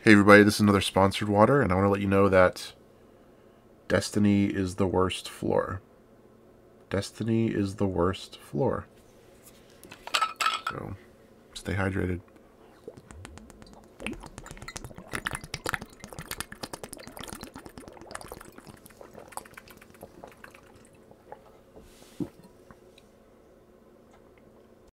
Hey everybody, this is another sponsored water, and I want to let you know that Destiny is the worst floor. Destiny is the worst floor. So, stay hydrated.